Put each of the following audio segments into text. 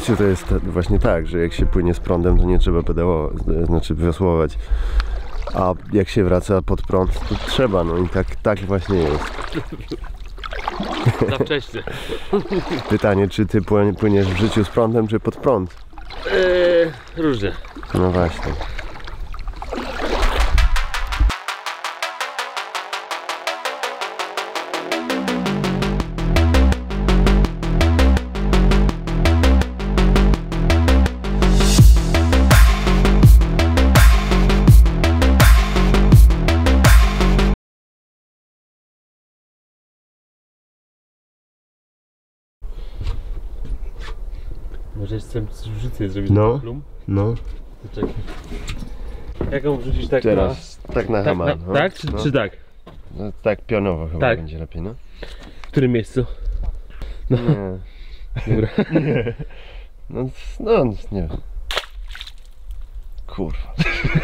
życiu to jest właśnie tak, że jak się płynie z prądem, to nie trzeba pedałować, znaczy wiosłować. A jak się wraca pod prąd, to trzeba, no i tak właśnie jest. Za wcześnie. Pytanie, czy ty płyniesz w życiu z prądem, czy pod prąd? Różnie. No właśnie. Może chcę wrzucę zrobić plum? No. Czekaj. Jak ją wrzucić tak teraz, na... tak na hamar. No. Tak? Czy tak? No, tak pionowo chyba tak. Będzie lepiej, no. W którym miejscu? No. Nie. Dobra. Nie. No, nie. Kurwa.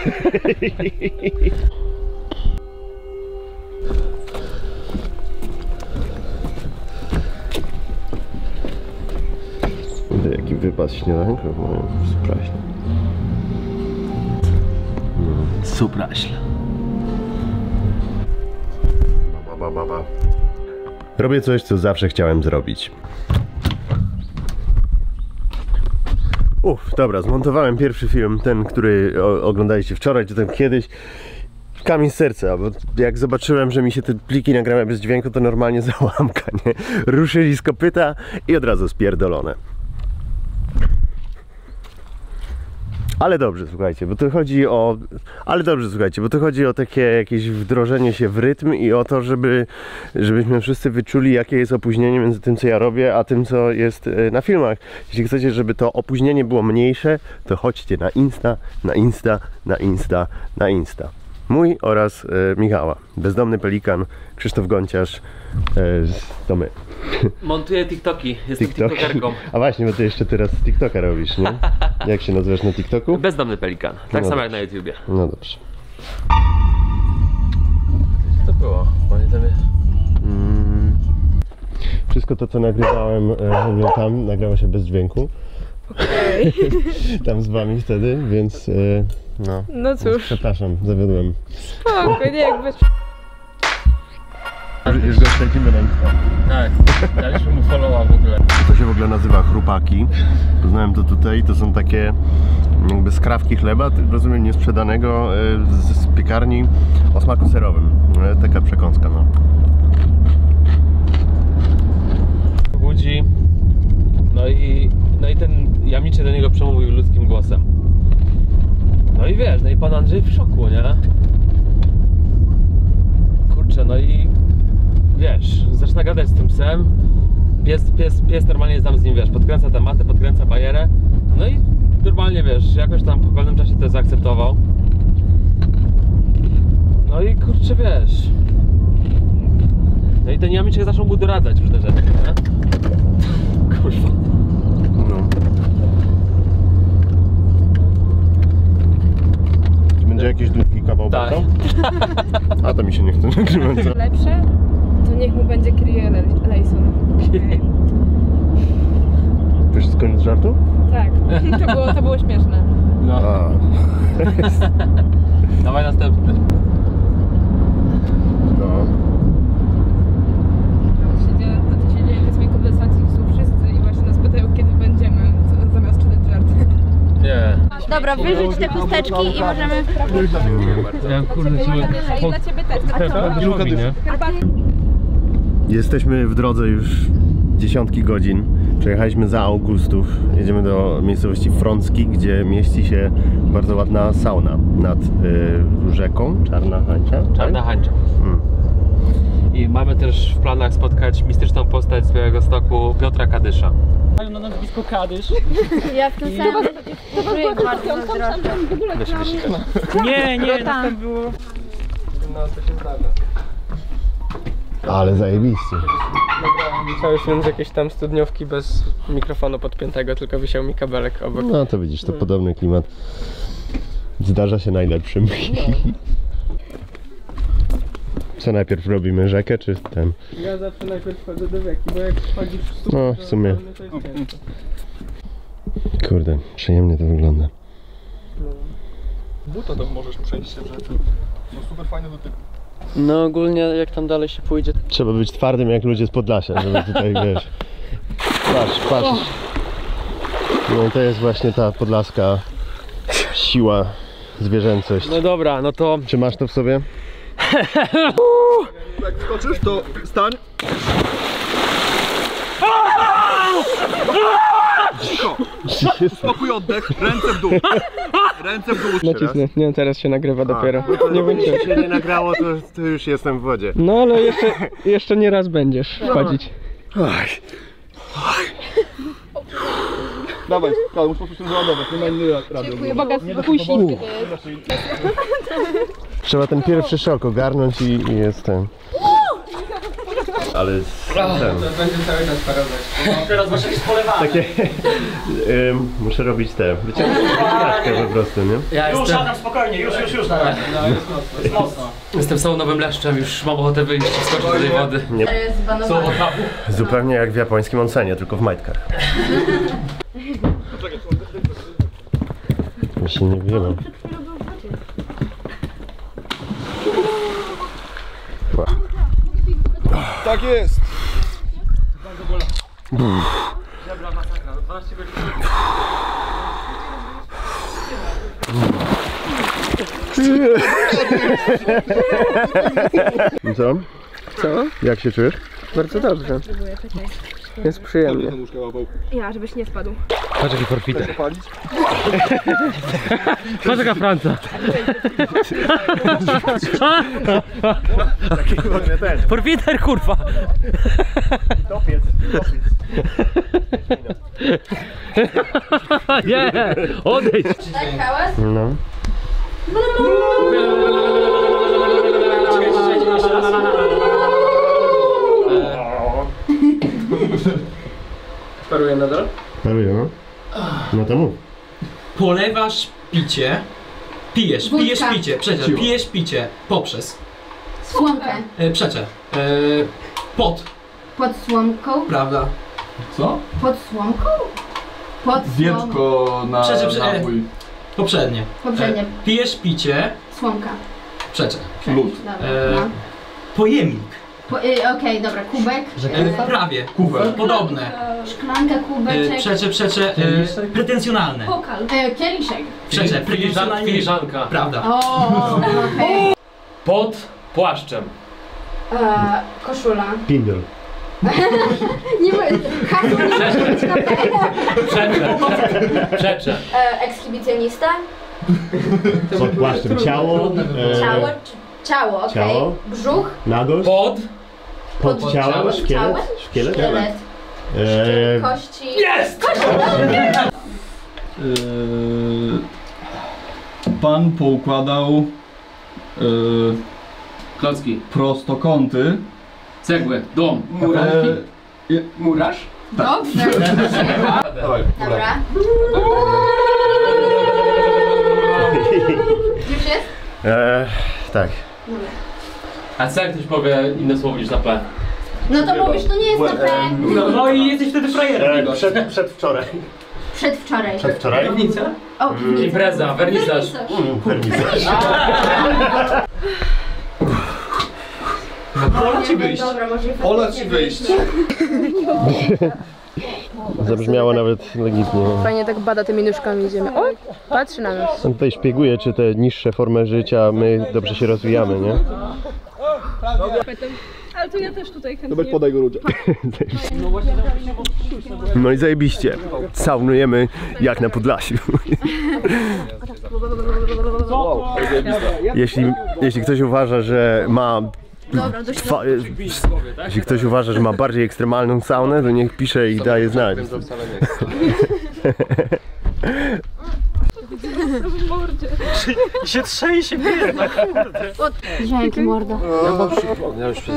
Jaki wypas śniadanko mają w Supraśle. Supraśl. Robię coś, co zawsze chciałem zrobić. Dobra, zmontowałem pierwszy film, ten, który oglądaliście wczoraj, czy ten kiedyś. Kamień z serca, bo jak zobaczyłem, że mi się te pliki nagrały bez dźwięku, to normalnie załamka, nie? Ruszyli z kopyta i od razu spierdolone. Ale dobrze, słuchajcie, bo to chodzi o... takie jakieś wdrożenie się w rytm i o to, żebyśmy wszyscy wyczuli, jakie jest opóźnienie między tym, co ja robię, a tym, co jest na filmach. Jeśli chcecie, żeby to opóźnienie było mniejsze, to chodźcie na Insta. Mój oraz Michała. Bezdomny Pelikan, Krzysztof Gonciarz, to my. Montuję TikToki, jestem TikTokerką. A właśnie, bo ty jeszcze teraz TikToka robisz, nie? Jak się nazywasz na TikToku? Bezdomny Pelikan, tak samo jak na YouTubie. No dobrze. Co to było? Pamiętam je. Wszystko to, co nagrywałem tam, nagrało się bez dźwięku. Okej. Tam z wami wtedy, więc No cóż. Przepraszam, zawiodłem. Spoko, nie jakby... Już go śledzimy na Insta. Tak, daliśmy mu followa w ogóle. To się w ogóle nazywa chrupaki. Poznałem to tutaj, to są takie jakby skrawki chleba, rozumiem, niesprzedanego z piekarni o smaku serowym. Taka przekąska, no. Budzi. No i ten jamniczy do niego przemówił ludzkim głosem. No i wiesz, no i pan Andrzej w szoku, nie? Kurczę, no i wiesz, zaczyna gadać z tym psem. Pies normalnie jest tam z nim, wiesz, podkręca tematy, podkręca bajerę. No i normalnie, wiesz, jakoś tam po pewnym czasie to zaakceptował. No i kurczę, wiesz. No i ten jamniczek zaczął mu doradzać różne rzeczy, nie? Kurwa. No. Będzie jakiś długi kawał tak. A to mi się nie chce nagrywać. Lepsze, to niech mu będzie Kyrie Eleison. To jest koniec żartu? Tak, to było śmieszne. No. Dawaj następny. No. To się dzieje w tej konwersacji, są wszyscy i właśnie nas pytają, kiedy będziemy, zamiast czytać żarty. Nie. Dobra, wyrzuć te chusteczki i możemy... Ja kurde cię... I dla ciebie też. Jesteśmy w drodze już dziesiątki godzin. Przejechaliśmy za Augustów. Jedziemy do miejscowości Frącki, gdzie mieści się bardzo ładna sauna nad rzeką Czarna Hańcza. Czarna Hańcza. I mamy też w planach spotkać mistyczną postać z Białegostoku, Piotra Kadysza. Mają na nazwisko Kadysz. Ja w tym samym projekt bardzo zazdroszczę. Nie, tam było. No to się zdarza. Ale zajebiście. Nagrałem cały film z jakiejś tam studniówki bez mikrofonu podpiętego, tylko wisiał mi kabelek obok. No to widzisz, to podobny klimat. Zdarza się najlepszym. Co najpierw robimy, rzekę czy ten? Ja zawsze najpierw wchodzę do rzeki, bo jak wchodzisz w No w sumie. to jest ciężko. Kurde, przyjemnie to wygląda. Buta tam możesz przejść się w rzeczy. No super fajny dotyk. No ogólnie jak tam dalej się pójdzie. Trzeba być twardym jak ludzie z Podlasia, żeby tutaj, wiesz... Patrz. No i to jest właśnie ta podlaska siła, zwierzęcość. No dobra, no to... Czy masz to w sobie? Jak skoczysz, to stań. Cicho! Spokój, oddech, ręce w dół. Ręce w dół. Nacisnę. Nie, teraz się nagrywa dopiero. Nie wiem czy... Jak się nie nagrało, to już jestem w wodzie. No ale jeszcze nie raz będziesz wchodzić. Dawaj, ale muszę po prostu załadować, nie ma innej rady. Dziękuję, boga wypuścić. Trzeba ten pierwszy szok ogarnąć i jest ten. Ale ten. Będzie cały czas parować. Teraz masz jakieś polewanie. Takie... muszę robić te. Wyciągnięcie po prostu, nie? Ja Już, jestem... Adam, spokojnie, już na razie. No jest mocno. Jest mocno. Jestem całonowym leszczem, już mam ochotę wyjść i skoczyć do tej wody. Nie. Słowo tabu. Zupełnie jak w japońskim onsenie, tylko w majtkach. Ja się nie wiem. Tak jest! Dobra, masakra, 12 godzin. I co? Co? Jak się czujesz? Bardzo dobrze. Jest przyjemnie. Ja, żebyś nie spadł. Patrz jaki forfiter. Palić? Patrz jaka Franca. Forfiter kurwa. Topiec. Nie, odejdź. Tak, hałas? No. Paruję nadal? Paruję, no. No to mów. Polewasz picie. Pijesz Wódka. picie, przecież pijesz picie poprzez. Słomkę. Przecze. Pod, Pod słomką. prawda? Co? Pod słomką? Pod słomką. Dietko na napój. Poprzednie. Poprzednie. Pijesz picie. Słomka. Przecze. Lód. Dobra. E, Pojemnik. Okej, dobra, kubek. Prawie. Kuwer. Podobne. Szklanka, kubeczek. Przecze. Pretensjonalne. Pokal. Kieliszek. Przecze. Pretensjonalnie. Filiżanka. Prawda. O, okej. Pod płaszczem. Koszula. Pindol. Nie mówię. Hasło nie mówić na Przecze. Ekshibicjonista. Pod płaszczem ciało. Ciało, okej. Ciało. Brzuch. Nagość. Pod ciałem. Szkielet. Szkielet. Szkielet. Kości. Jest! Pan poukładał Klocki. prostokąty. Cegły. Dom. Murarz? Dobrze. Dawaj, Dobra. Już jest? Tak. A co jak ktoś powie inne słowo niż na P? No to mówisz, to nie jest na P. No i jesteś wtedy frajerem. Przedwczoraj. Przedwczoraj. Przedwczoraj? Piwnica? O, piwnica. Impreza, wernisaż. Pola ci wyjść. Dobra, może Pola ci wyjść. Zabrzmiało nawet legitnie. Fajnie tak bada tymi nóżkami idziemy. O, patrzy na nas. On tutaj szpieguje, czy te niższe formy życia, my dobrze się rozwijamy, nie? Ale to ja też tutaj chętnie. Zobacz, podaj go ludzie. No i zajebiście. Saunujemy jak na Podlasiu. Jeśli ktoś uważa, że ma Dobra, dość. jeśli ktoś uważa, że ma bardziej ekstremalną saunę, to niech pisze i daje znać. I się trzęsie, biedna, kurde. Dzięki, mordo. Ja już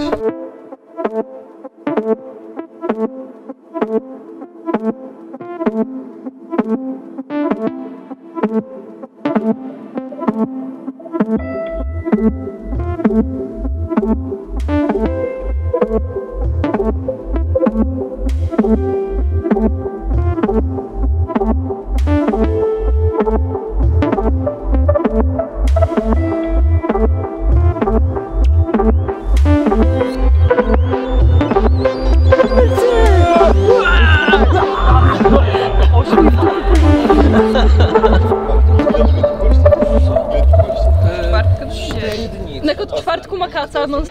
Od czwartku ma kaca, no.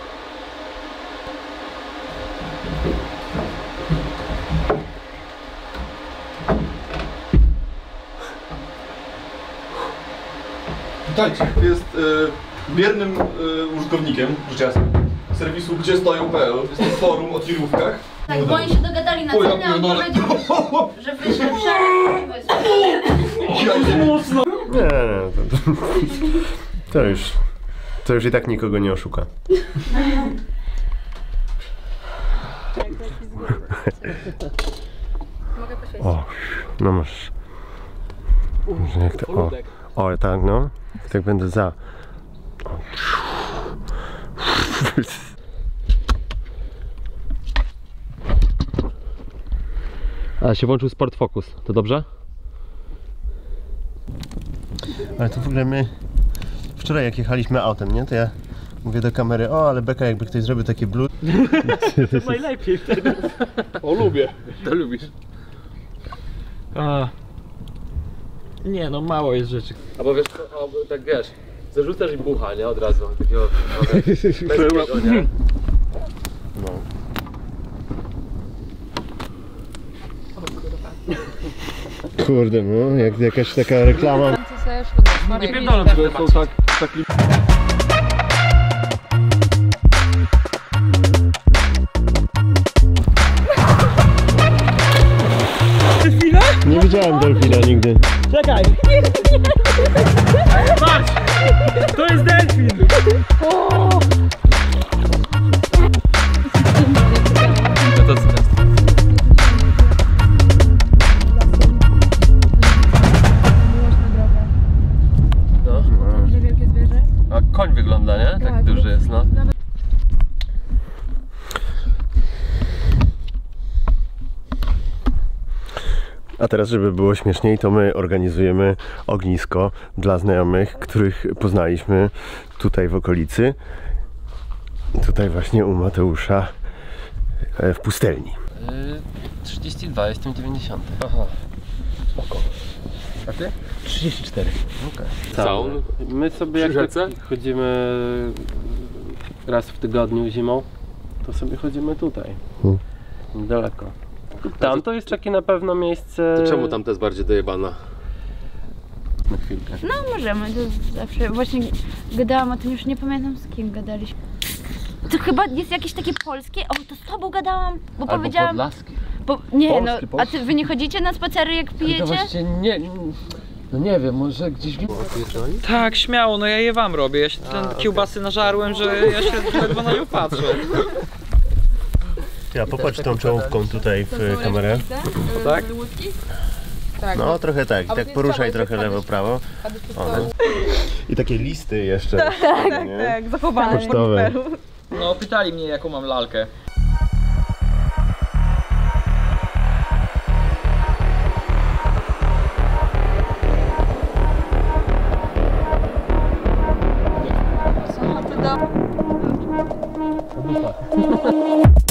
Witajcie, jest biernym użytkownikiem życia serwisu gdziestoją.pl. Jest to forum o tirówkach. Tak, bo oni się dogadali na cenę, a on powiedział, że wyszedł Nie, to już i tak nikogo nie oszuka. O, no masz. Jak to, o, tak, no. Tak będę za. A się włączył Sport Focus, to dobrze? Ale to w ogóle my wczoraj jak jechaliśmy autem, nie? To ja mówię do kamery, o ale beka jakby ktoś zrobił takie blue. To najlepiej wtedy. O, lubię. To lubisz. A. Nie no, mało jest rzeczy. Albo wiesz, tak wiesz, zarzucasz i bucha, nie? Od razu, takiego męskiego, nie? No. Kurde, no, jak jakaś taka reklama. Nie pierdolę, bo są tak Nie widziałem delfina nigdy. Czekaj! Patrz! To jest delfin! To co to jest? No. Wielkie zwierzę. A koń wygląda, nie? Tak duży jest, no. A teraz, żeby było śmieszniej, to my organizujemy ognisko dla znajomych, których poznaliśmy tutaj w okolicy. Tutaj właśnie u Mateusza w pustelni. 32, jestem 90. Aha. Spoko. A ty? 34. Okej. Co? My sobie jak chodzimy raz w tygodniu zimą, to sobie chodzimy tutaj. Niedaleko. Tam to jest takie na pewno miejsce... To czemu tam to jest bardziej dojebana? Na chwilkę. No możemy, to zawsze właśnie gadałam o tym, już nie pamiętam z kim gadaliśmy. To chyba jest jakieś takie polskie, o to z tobą gadałam, bo Albo powiedziałam... podlaskie. Nie Polski, no, a ty, wy nie chodzicie na spacery jak pijecie? To właśnie nie... No nie wiem, może gdzieś... Tak, śmiało, no ja je wam robię. Ja się kiełbasy nażarłem, że ja się ledwo na nią patrzę. Ja popatrz tą czołówką tutaj w kamerę. Tak? Tak. No trochę tak, tak poruszaj trochę lewo, prawo. I takie listy jeszcze. Tak, zachowane. Pocztowe. No, pytali mnie jaką mam lalkę. To